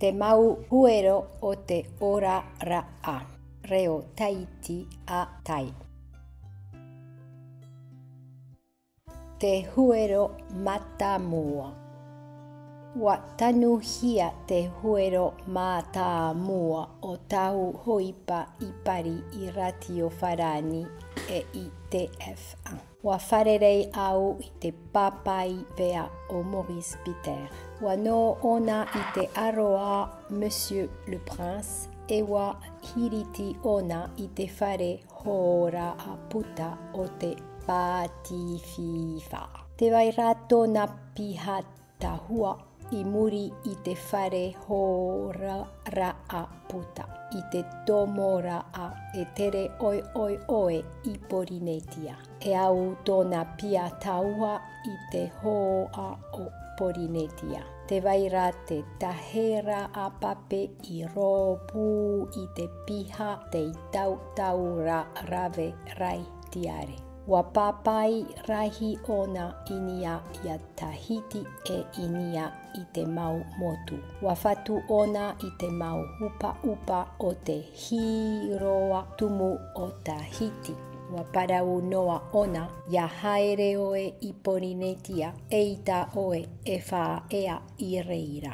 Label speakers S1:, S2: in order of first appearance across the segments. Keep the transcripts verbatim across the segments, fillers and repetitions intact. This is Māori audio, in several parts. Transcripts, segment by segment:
S1: te mau huero o te ora ra'a, reo taiti a tai. Te huero matamua. Wa tanu hia te huero matamua o tau hoipa i pari i ratio farani e i T F un. Wa farerei au i te papai vea o Maurice Peter. Wa no ona i te aroa Monsieur le Prince e wa hiriti ona i te whare hora a puta o te patififa. Te vai rato na piha tahua i muri i te whare hora ra a puta. I te tomo ra a e tere oi oi oe i Porinetia. E au tōna pia taua i te hoa o Porinetia. Te vai rā te tahera a pape i ropu i te piha te i tau tau ra rave rai tiare. Wa papai rahi ona inia ia Tahiti e inia i te mau motu. Wa fatu ona i te mau upa upa o te hiroa tumu o Tahiti. Wa parau noa ona ia haere oe i Porinetia e i ta oe e wha ea i reira.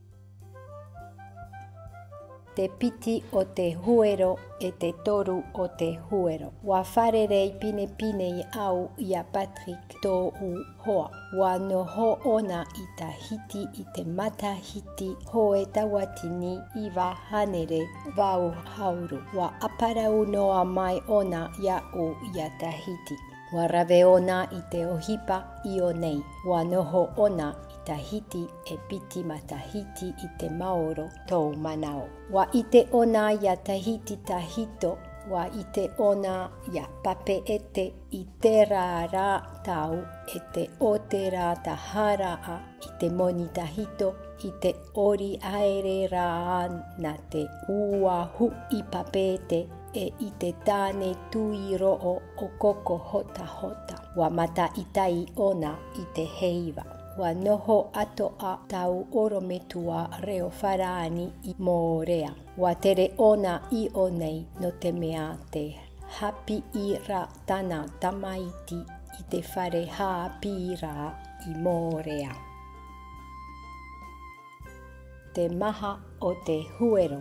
S1: Te piti o te huero e te toru o te huero. Wa wharerei pine pine i au ia Patrick tō u hoa. Wa noho ona i Tahiti i te matahiti hoe tawatini i wa hanere wau hauru. Wa aparau noa mai ona ia o ia Tahiti. Wa rave ona i te ohipa i o nei. Wa noho ona Tahiti e piti ma Tahiti i te maoro tō manao. Wa i te ona ia Tahiti tahito, wa i te ona ia pape ete i te rā rā tau e te o te rā tahara a i te moni tahito i te ori aere rā na te ua hu i papete e i te tāne tui ro'o o koko hota hota. Wa mata i tai ona i te heiva. Wa noho ato a tau orometua reo wharaani i Moorea. Wa tere ona i o nei no te mea te hapi i ra tana tamaiti i te whare hapi ra i Moorea. Te maha o te huero.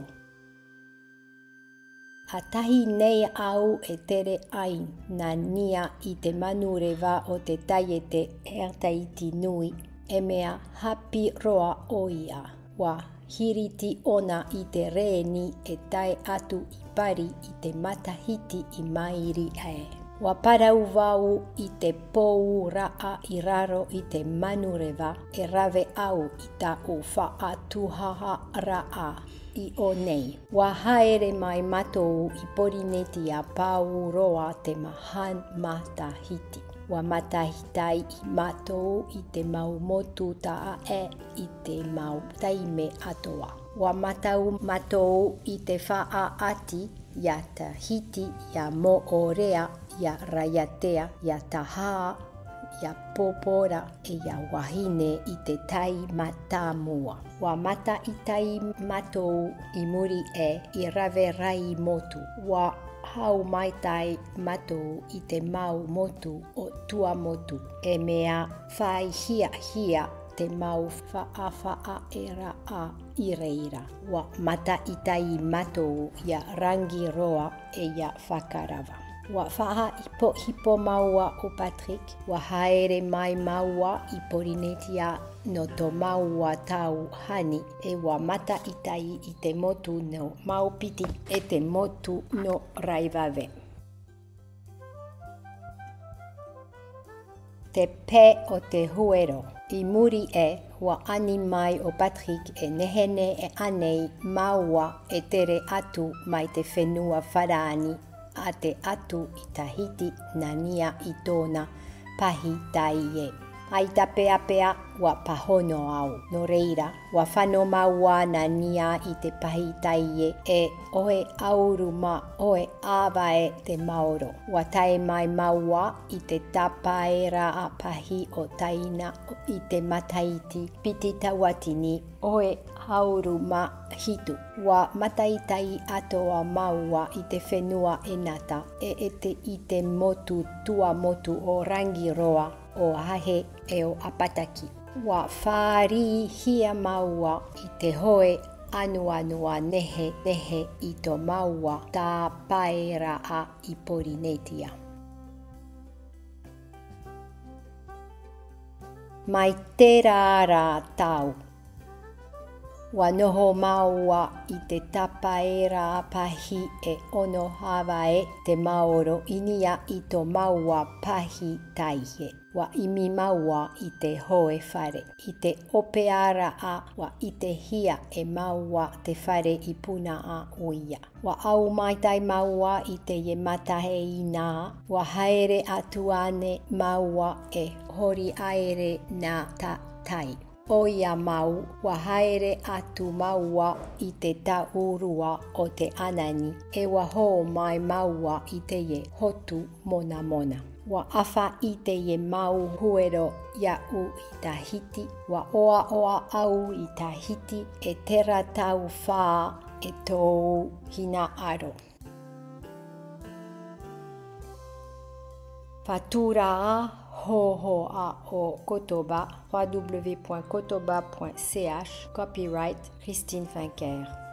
S1: A tahi nei au e tere ai na nia i te manurewa o te taiete Ertaiti nui e mea hapi roa o ia. Wa hiriti ona i te reeni e tai atu i pari i te matahiti i mairi e. Wa parau wau i te pou raa i raro i te manurewa e rave au i ta o wha atuhaha raa. I o nei. Wa haere mai matou i Porinetia pau roa te mahan matahiti. Wa matahitai i matou i te mau motu taa e i te mau taime atoa. Wa matau matou i te wha ati ia Tahiti, ia Moorea, ia Raiatea, ia Taha, ia Popora e ia wahine i te tai matamua. Wa mata i tai matou i muri e i rave rai motu. Wa hau mai tai matou i te mau motu o tua motu. E mea whai hia hia te mau wha wha e ra a i reira. Wa mata i tai matou ia rangi roa e ia whakarawa. Wa whaha ipo hipo maua o Patrick, wa haere mai maua i Porinetia no to maua tau hani e wa mata i tai i te motu no maupiti e te motu no raivave. Te pē o te huero. I muri e wa ani mai o Patrick e nehene e anei maua e tere atu mai te whenua wharaani a te atu i Tahiti na nia i tōna pahi tai e. Ai ta pea pea wa pahono au. No reira, wa whano maua na nia i te pahi tai e e oe auru ma oe awae te maoro. Wa tae mai maua i te tapaera a pahi o taina i te mataiti piti tawatini oe hauru ma hitu. Wa mataitai atoa maua i te whenua e nata e ete i te motu tua motu o Rangiroa o Hahe e o Apataki. Wa whāri hia maua i te hoe anu anua nehe nehe i tō maua tā paera a i Polinetia. Mai tērā rā tau. Wa noho maua i te tapaera pahi e ono Hawaii te maoro inia i tō maua pahi taihe. Wa imi maua i te hoe whare. I te opeara a wa i te hia e maua te whare i puna a uia. Wa au maitai maua i te ye matahe i nā. Wa haere atu ane maua e hori aere nā ta tai. Oia mau wa haere atu maua i te taurua o te anani e wa ho mai maua i te ye hotu mona mona. Wa awha i te ye mau huero ia u i Tahiti. Wa oa oa au i Tahiti e tera tau whā e tō hina aro. Fatura a Hoho a o Kotoba, w w w point kotoba point c h, copyright Christine Fincker.